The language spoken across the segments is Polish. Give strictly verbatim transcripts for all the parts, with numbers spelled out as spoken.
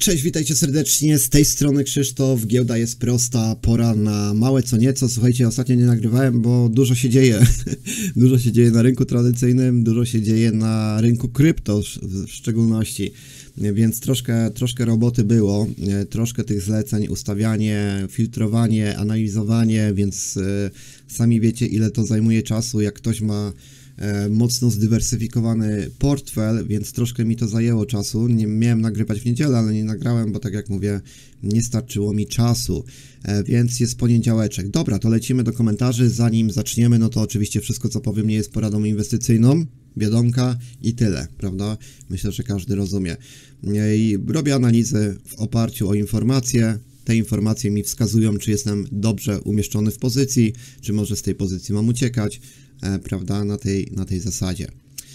Cześć, witajcie serdecznie, z tej strony Krzysztof, giełda jest prosta, pora na małe co nieco. Słuchajcie, ostatnio nie nagrywałem, bo dużo się dzieje, dużo się dzieje na rynku tradycyjnym, dużo się dzieje na rynku krypto w szczególności, więc troszkę, troszkę roboty było, troszkę tych zleceń, ustawianie, filtrowanie, analizowanie, więc sami wiecie, ile to zajmuje czasu, jak ktoś ma mocno zdywersyfikowany portfel, więc troszkę mi to zajęło czasu. Nie miałem nagrywać w niedzielę, ale nie nagrałem, bo tak jak mówię, nie starczyło mi czasu, więc jest poniedziałeczek. Dobra, to lecimy do komentarzy. Zanim zaczniemy, no to oczywiście wszystko, co powiem, nie jest poradą inwestycyjną, wiadomka i tyle, prawda? Myślę, że każdy rozumie. I robię analizy w oparciu o informacje. Te informacje mi wskazują, czy jestem dobrze umieszczony w pozycji, czy może z tej pozycji mam uciekać, e, prawda, na tej, na tej zasadzie.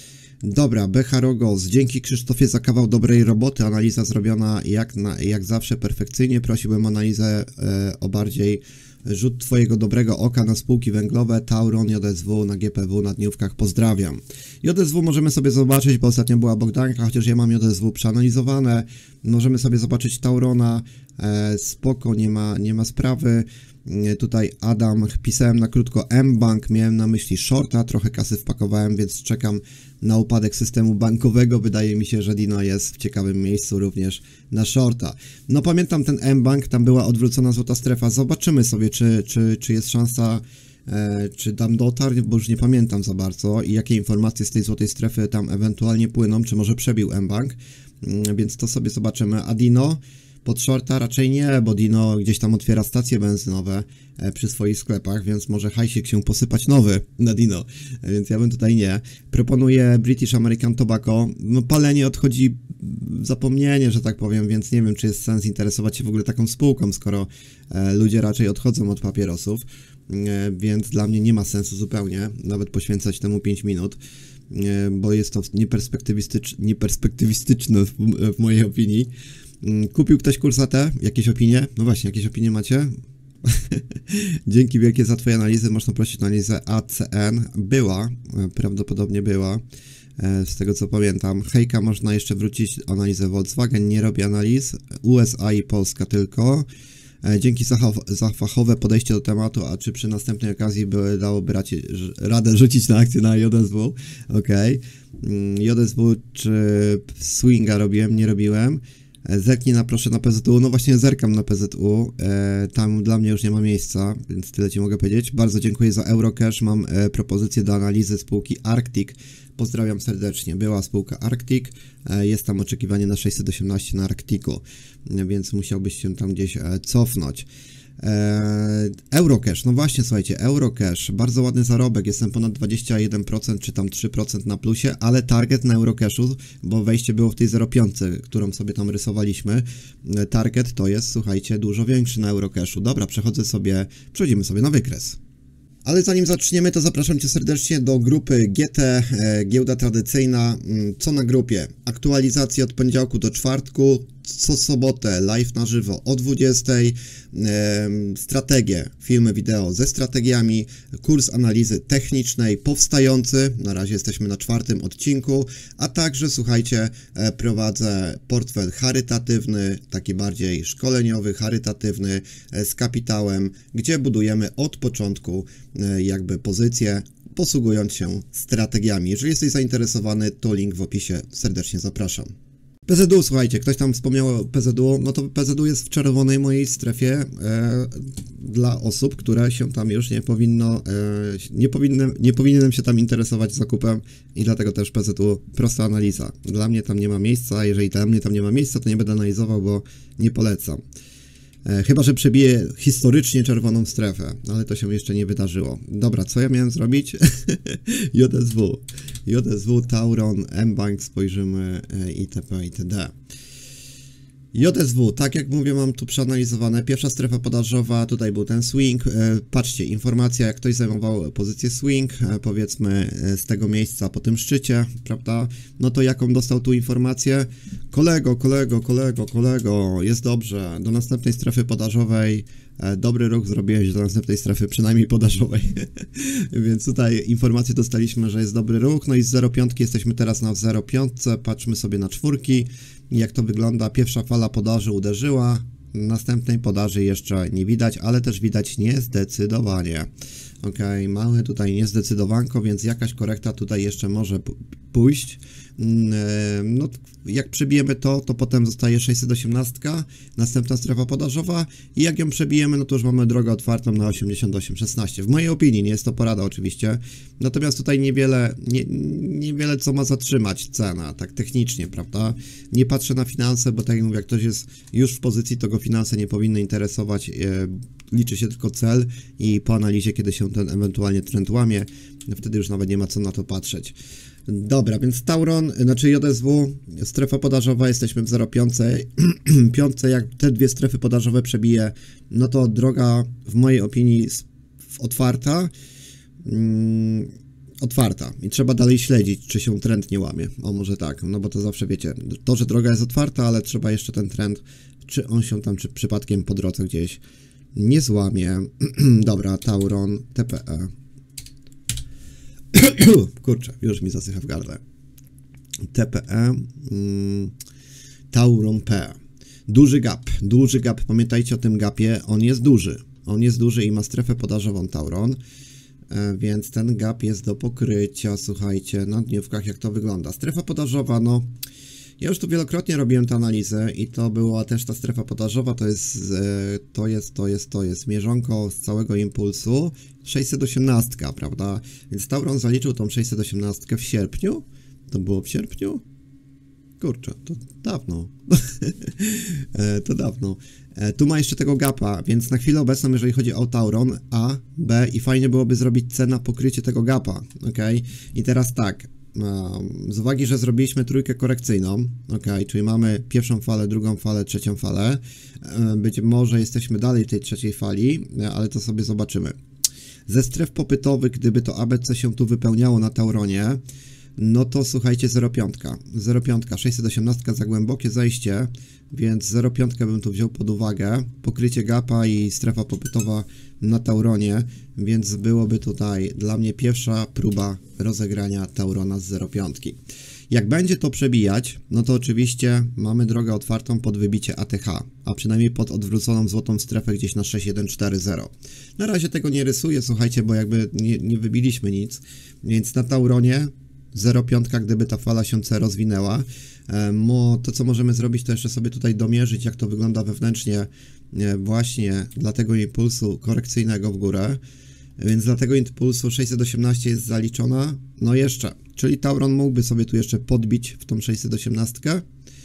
Dobra, Becharogos, dzięki Krzysztofie za kawał dobrej roboty, analiza zrobiona jak, na, jak zawsze perfekcyjnie, prosiłbym o analizę e, o bardziej rzut twojego dobrego oka na spółki węglowe, Tauron, J S W, na G P W, na dniówkach, pozdrawiam. J S W możemy sobie zobaczyć, bo ostatnio była Bogdanka, chociaż ja mam J S W przeanalizowane, możemy sobie zobaczyć Taurona, e, spoko, nie ma, nie ma sprawy. Tutaj Adam, pisałem na krótko mBank, miałem na myśli shorta, trochę kasy wpakowałem, więc czekam na upadek systemu bankowego. Wydaje mi się, że Dino jest w ciekawym miejscu również na shorta. No pamiętam ten mBank, tam była odwrócona złota strefa, zobaczymy sobie, czy, czy, czy jest szansa, e, czy tam dotarł, bo już nie pamiętam za bardzo i jakie informacje z tej złotej strefy tam ewentualnie płyną, czy może przebił mBank, mm, więc to sobie zobaczymy. A Dino? Pod shorta raczej nie, bo Dino gdzieś tam otwiera stacje benzynowe e, przy swoich sklepach, więc może hajsik się posypać nowy na Dino, e, więc ja bym tutaj nie. Proponuję British American Tobacco, no palenie odchodzi w zapomnienie, że tak powiem, więc nie wiem, czy jest sens interesować się w ogóle taką spółką, skoro e, ludzie raczej odchodzą od papierosów, e, więc dla mnie nie ma sensu zupełnie, nawet poświęcać temu pięć minut. E, bo jest to nieperspektywistycz, nieperspektywistyczne w, w mojej opinii. Kupił ktoś kurs A T? Jakieś opinie? No właśnie, jakieś opinie macie? Dzięki wielkie za twoje analizy. Można prosić o analizę A C N. Była, prawdopodobnie była, z tego co pamiętam. Hejka, można jeszcze wrócić analizę Volkswagen. Nie robię analiz. U S A i Polska tylko. Dzięki za, za fachowe podejście do tematu, a czy przy następnej okazji by dało brać radę rzucić na akcję na J S W? Okej. Okay. J S W czy swinga robiłem? Nie robiłem. Zerknij na proszę na P Z U, no właśnie zerkam na P Z U, e, tam dla mnie już nie ma miejsca, więc tyle ci mogę powiedzieć. Bardzo dziękuję za Eurocash, mam e, propozycję do analizy spółki Arctic, pozdrawiam serdecznie, była spółka Arctic, e, jest tam oczekiwanie na sześćset osiemnaście na Arcticu, e, więc musiałbyś się tam gdzieś e, cofnąć. Eee, Eurocash, no właśnie, słuchajcie, Eurocash, bardzo ładny zarobek, jestem ponad dwadzieścia jeden procent czy tam trzy procent na plusie, ale target na Eurocashu, bo wejście było w tej zero pięć, którą sobie tam rysowaliśmy, target to jest, słuchajcie, dużo większy na Eurocashu. Dobra, przechodzę sobie, przechodzimy sobie na wykres. Ale zanim zaczniemy, to zapraszam cię serdecznie do grupy G T, e, giełda tradycyjna. Co na grupie? Aktualizacje od poniedziałku do czwartku, co sobotę live na żywo o dwudziestej, e, strategie, filmy wideo ze strategiami, kurs analizy technicznej powstający, na razie jesteśmy na czwartym odcinku, a także, słuchajcie, e, prowadzę portfel charytatywny, taki bardziej szkoleniowy, charytatywny, e, z kapitałem, gdzie budujemy od początku e, jakby pozycję, posługując się strategiami. Jeżeli jesteś zainteresowany, to link w opisie, serdecznie zapraszam. P Z U, słuchajcie, ktoś tam wspomniał o P Z U, no to P Z U jest w czerwonej mojej strefie e, dla osób, które się tam już nie powinno, e, nie, powinny, nie powinienem się tam interesować zakupem i dlatego też P Z U, prosta analiza. Dla mnie tam nie ma miejsca, jeżeli dla mnie tam nie ma miejsca, to nie będę analizował, bo nie polecam. E, chyba że przebiję historycznie czerwoną strefę, ale to się jeszcze nie wydarzyło. Dobra, co ja miałem zrobić? J S W. J S W, Tauron, mBank, spojrzymy e, itp. itd. J S W, tak jak mówię, mam tu przeanalizowane. Pierwsza strefa podażowa, tutaj był ten swing. E, patrzcie, informacja, jak ktoś zajmował pozycję swing, e, powiedzmy e, z tego miejsca po tym szczycie, prawda? No to jaką dostał tu informację? Kolego, kolego, kolego, kolego, jest dobrze. Do następnej strefy podażowej e, dobry ruch zrobiłeś, do następnej strefy przynajmniej podażowej. Więc tutaj informację dostaliśmy, że jest dobry ruch. No i z zero pięć jesteśmy teraz na zero pięć. Patrzmy sobie na czwórki. Jak to wygląda? Pierwsza fala podaży uderzyła, następnej podaży jeszcze nie widać, ale też widać niezdecydowanie. Ok, mamy tutaj niezdecydowanko, więc jakaś korekta tutaj jeszcze może pójść. No, jak przebijemy to, to potem zostaje sześćset osiemnaście, następna strefa podażowa i jak ją przebijemy, no to już mamy drogę otwartą na osiemdziesiąt osiem szesnaście. W mojej opinii, nie jest to porada oczywiście, natomiast tutaj niewiele, nie, niewiele co ma zatrzymać cena, tak technicznie, prawda? Nie patrzę na finanse, bo tak jak mówię, jak ktoś jest już w pozycji, to go finanse nie powinny interesować, e, liczy się tylko cel i po analizie, kiedy się ten ewentualnie trend łamie, wtedy już nawet nie ma co na to patrzeć. Dobra, więc Tauron, znaczy J S W, strefa podażowa, jesteśmy w zero pięć. Piątce, jak te dwie strefy podażowe przebije, no to droga w mojej opinii otwarta. Mm, otwarta i trzeba dalej śledzić, czy się trend nie łamie. O, może tak, no bo to zawsze wiecie, to, że droga jest otwarta, ale trzeba jeszcze ten trend, czy on się tam, czy przypadkiem po drodze gdzieś nie złamie. Dobra, Tauron, T P E. Kurczę, już mi zasycha w gardle. T P E, mm, Tauron P. Duży gap, duży gap, pamiętajcie o tym gapie, on jest duży. On jest duży i ma strefę podażową Tauron, e, więc ten gap jest do pokrycia, słuchajcie, na dniówkach jak to wygląda. Strefa podażowa, no, ja już tu wielokrotnie robiłem tę analizę i to była też ta strefa podażowa, to jest, e, to jest, to jest, to jest mierzonko z całego impulsu, sześćset osiemnaście, prawda? Więc Tauron zaliczył tą sześćset osiemnaście w sierpniu, to było w sierpniu? Kurczę, to dawno, e, to dawno. E, tu ma jeszcze tego gapa, więc na chwilę obecną, jeżeli chodzi o Tauron, A, B i fajnie byłoby zrobić C na pokrycie tego gapa, ok? I teraz tak, z uwagi, że zrobiliśmy trójkę korekcyjną, ok, czyli mamy pierwszą falę, drugą falę, trzecią falę, być może jesteśmy dalej w tej trzeciej fali, ale to sobie zobaczymy. Ze stref popytowych, gdyby to A B C się tu wypełniało na Tauronie, no to słuchajcie, zero pięć, zero pięć, sześćset osiemnaście za głębokie zejście, więc zero pięć bym tu wziął pod uwagę, pokrycie gapa i strefa popytowa na Tauronie, więc byłoby tutaj dla mnie pierwsza próba rozegrania Taurona z zero pięć. Jak będzie to przebijać, no to oczywiście mamy drogę otwartą pod wybicie A T H, a przynajmniej pod odwróconą złotą strefę gdzieś na sześć jeden cztery zero. Na razie tego nie rysuję, słuchajcie, bo jakby nie, nie wybiliśmy nic, więc na Tauronie zero pięć, gdyby ta fala się C rozwinęła, to co możemy zrobić, to jeszcze sobie tutaj domierzyć, jak to wygląda wewnętrznie właśnie dla tego impulsu korekcyjnego w górę, więc dla tego impulsu sześćset osiemnaście jest zaliczona, no jeszcze, czyli Tauron mógłby sobie tu jeszcze podbić w tą sześćset osiemnaście,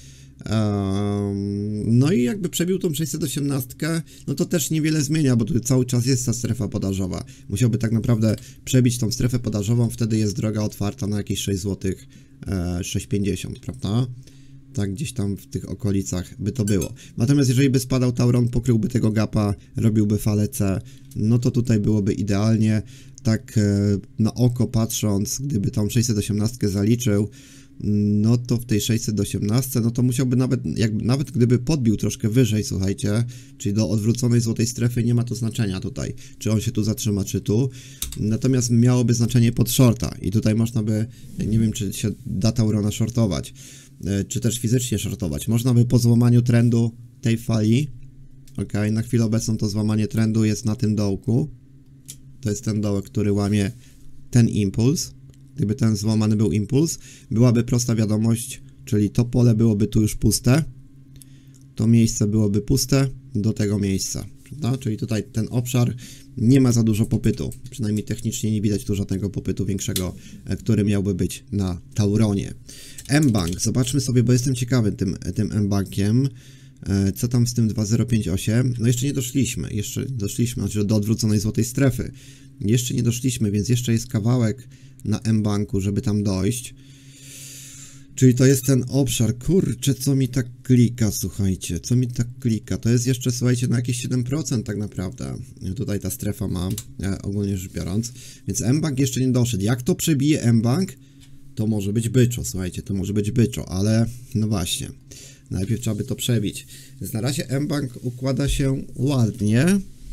no i jakby przebił tą sześćset osiemnaście, no to też niewiele zmienia, bo tu cały czas jest ta strefa podażowa. Musiałby tak naprawdę przebić tą strefę podażową, wtedy jest droga otwarta na jakieś sześć złotych, sześć pięćdziesiąt, prawda? Tak gdzieś tam w tych okolicach by to było. Natomiast jeżeli by spadał Tauron, pokryłby tego gapa, robiłby falę C, no to tutaj byłoby idealnie. Tak na oko patrząc, gdyby tą sześćset osiemnaście zaliczył, no to w tej sześćset osiemnaście, no to musiałby nawet, jak, nawet gdyby podbił troszkę wyżej, słuchajcie, czyli do odwróconej złotej strefy, nie ma to znaczenia tutaj, czy on się tu zatrzyma, czy tu, natomiast miałoby znaczenie pod shorta i tutaj można by, nie wiem, czy się da Taurona shortować, czy też fizycznie shortować, można by po złamaniu trendu tej fali, ok, na chwilę obecną to złamanie trendu jest na tym dołku, to jest ten dołek, który łamie ten impuls. Gdyby ten złamany był impuls, byłaby prosta wiadomość, czyli to pole byłoby tu już puste, to miejsce byłoby puste do tego miejsca, prawda? Czyli tutaj ten obszar nie ma za dużo popytu, przynajmniej technicznie nie widać tu żadnego popytu większego, który miałby być na Tauronie. mBank, zobaczmy sobie, bo jestem ciekawy tym, tym mBankiem, co tam z tym dwa zero pięć osiem, no jeszcze nie doszliśmy, jeszcze doszliśmy, znaczy do odwróconej złotej strefy, jeszcze nie doszliśmy, więc jeszcze jest kawałek na mBanku, żeby tam dojść. Czyli to jest ten obszar, kurczę, co mi tak klika, słuchajcie, co mi tak klika, to jest jeszcze, słuchajcie, na jakieś siedem procent tak naprawdę, tutaj ta strefa ma, e, ogólnie rzecz biorąc, więc mBank jeszcze nie doszedł. Jak to przebije mBank, to może być byczo, słuchajcie, to może być byczo, ale no właśnie, najpierw trzeba by to przebić. Więc na razie mBank układa się ładnie,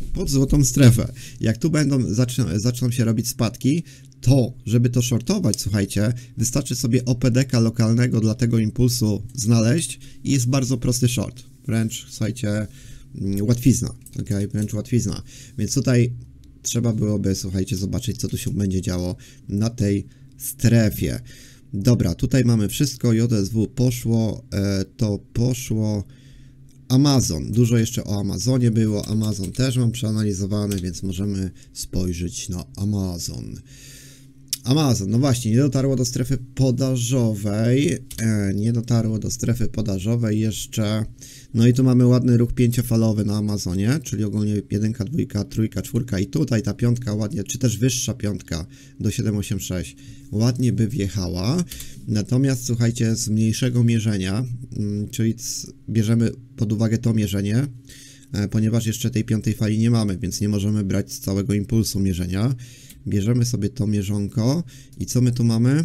pod złotą strefę. Jak tu będą, zaczną, zaczną się robić spadki, to, żeby to shortować, słuchajcie, wystarczy sobie O P D K lokalnego dla tego impulsu znaleźć i jest bardzo prosty short. Wręcz, słuchajcie, łatwizna, ok, wręcz łatwizna. Więc tutaj trzeba byłoby, słuchajcie, zobaczyć, co tu się będzie działo na tej strefie. Dobra, tutaj mamy wszystko, J S W poszło, e, to poszło... Amazon, dużo jeszcze o Amazonie było, Amazon też mam przeanalizowany, więc możemy spojrzeć na Amazon. Amazon, no właśnie, nie dotarło do strefy podażowej, e, nie dotarło do strefy podażowej jeszcze, no i tu mamy ładny ruch pięciofalowy na Amazonie, czyli ogólnie jedynka, dwójka, trójka, czwórka i tutaj ta piątka ładnie, czy też wyższa piątka do siedem osiem sześć ładnie by wjechała, natomiast słuchajcie, z mniejszego mierzenia, mm, czyli bierzemy pod uwagę to mierzenie, e, ponieważ jeszcze tej piątej fali nie mamy, więc nie możemy brać z całego impulsu mierzenia. Bierzemy sobie to mierzonko i co my tu mamy?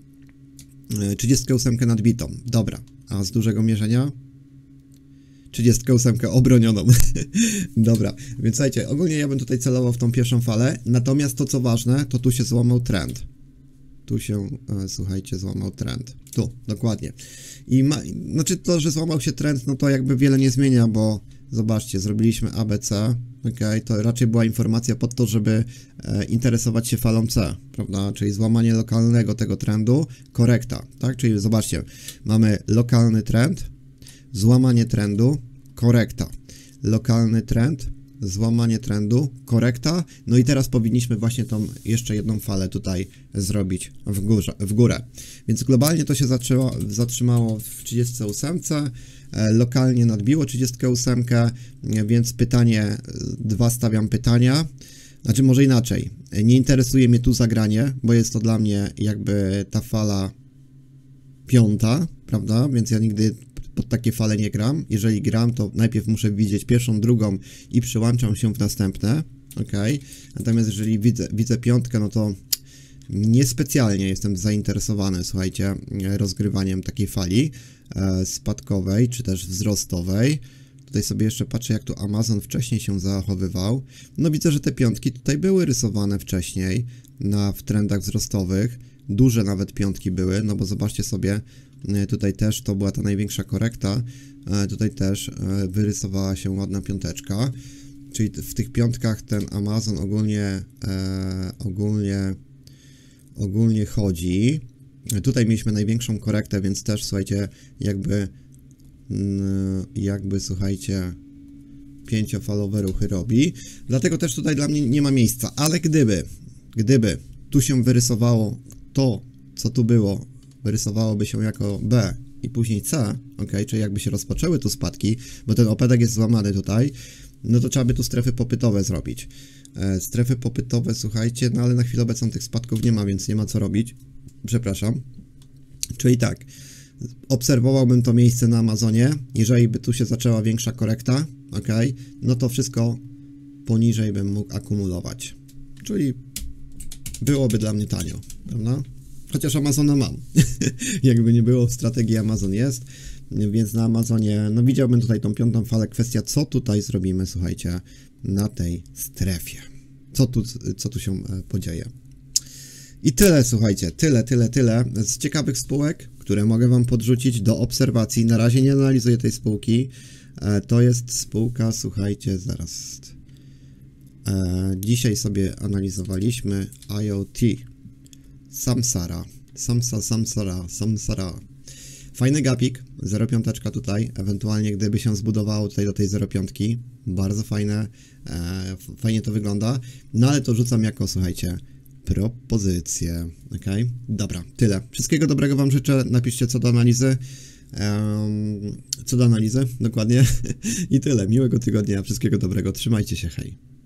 trzydziestkę osiem nadbitą. Dobra, a z dużego mierzenia? trzydziestkę osiem obronioną. Dobra, więc słuchajcie, ogólnie ja bym tutaj celował w tą pierwszą falę, natomiast to co ważne, to tu się złamał trend. Tu się, e, słuchajcie, złamał trend. Tu, dokładnie. I ma, znaczy to, że złamał się trend, no to jakby wiele nie zmienia, bo zobaczcie, zrobiliśmy A B C, ok, to raczej była informacja pod to, żeby e, interesować się falą C, prawda, czyli złamanie lokalnego tego trendu, korekta, tak, czyli zobaczcie, mamy lokalny trend, złamanie trendu, korekta, lokalny trend, złamanie trendu, korekta, no i teraz powinniśmy właśnie tą jeszcze jedną falę tutaj zrobić w, górze, w górę, więc globalnie to się zaczęło, zatrzymało w trzydziestce ósemce, e, lokalnie nadbiło trzydziestkę ósemkę, e, więc pytanie, dwa stawiam pytania, znaczy może inaczej, nie interesuje mnie tu zagranie, bo jest to dla mnie jakby ta fala piąta, prawda, więc ja nigdy pod takie fale nie gram. Jeżeli gram, to najpierw muszę widzieć pierwszą, drugą i przyłączam się w następne, ok? Natomiast jeżeli widzę, widzę piątkę, no to niespecjalnie jestem zainteresowany, słuchajcie, rozgrywaniem takiej fali e, spadkowej, czy też wzrostowej. Tutaj sobie jeszcze patrzę, jak tu Amazon wcześniej się zachowywał. No widzę, że te piątki tutaj były rysowane wcześniej na, w trendach wzrostowych. Duże nawet piątki były, no bo zobaczcie sobie, tutaj też to była ta największa korekta, tutaj też wyrysowała się ładna piąteczka, czyli w tych piątkach ten Amazon ogólnie, e, ogólnie, ogólnie chodzi. Tutaj mieliśmy największą korektę, więc też, słuchajcie, jakby, jakby, słuchajcie, pięciofalowe ruchy robi, dlatego też tutaj dla mnie nie ma miejsca, ale gdyby, gdyby tu się wyrysowało to, co tu było, wyrysowałoby się jako B i później C, ok, czyli jakby się rozpoczęły tu spadki, bo ten opedek jest złamany tutaj, no to trzeba by tu strefy popytowe zrobić. E, strefy popytowe, słuchajcie, no ale na chwilę obecną tych spadków nie ma, więc nie ma co robić. Przepraszam. Czyli tak, obserwowałbym to miejsce na Amazonie, jeżeli by tu się zaczęła większa korekta, ok, no to wszystko poniżej bym mógł akumulować. Czyli byłoby dla mnie tanio, prawda? Chociaż Amazona mam. Jakby nie było, w strategii Amazon jest, więc na Amazonie, no widziałbym tutaj tą piątą falę. Kwestia, co tutaj zrobimy, słuchajcie, na tej strefie. Co tu, co tu się podzieje. I tyle, słuchajcie, tyle, tyle, tyle z ciekawych spółek, które mogę wam podrzucić do obserwacji. Na razie nie analizuję tej spółki. To jest spółka, słuchajcie, zaraz. Dzisiaj sobie analizowaliśmy I O T. Samsara, Samsa, Samsara, Samsara. Fajny gapik, zero pięć tutaj, ewentualnie gdyby się zbudowało tutaj do tej zero pięć, bardzo fajne, e, fajnie to wygląda, no ale to rzucam jako, słuchajcie, propozycję, ok? Dobra, tyle. Wszystkiego dobrego wam życzę, napiszcie co do analizy, um, co do analizy, dokładnie, i tyle. Miłego tygodnia, wszystkiego dobrego, trzymajcie się, hej.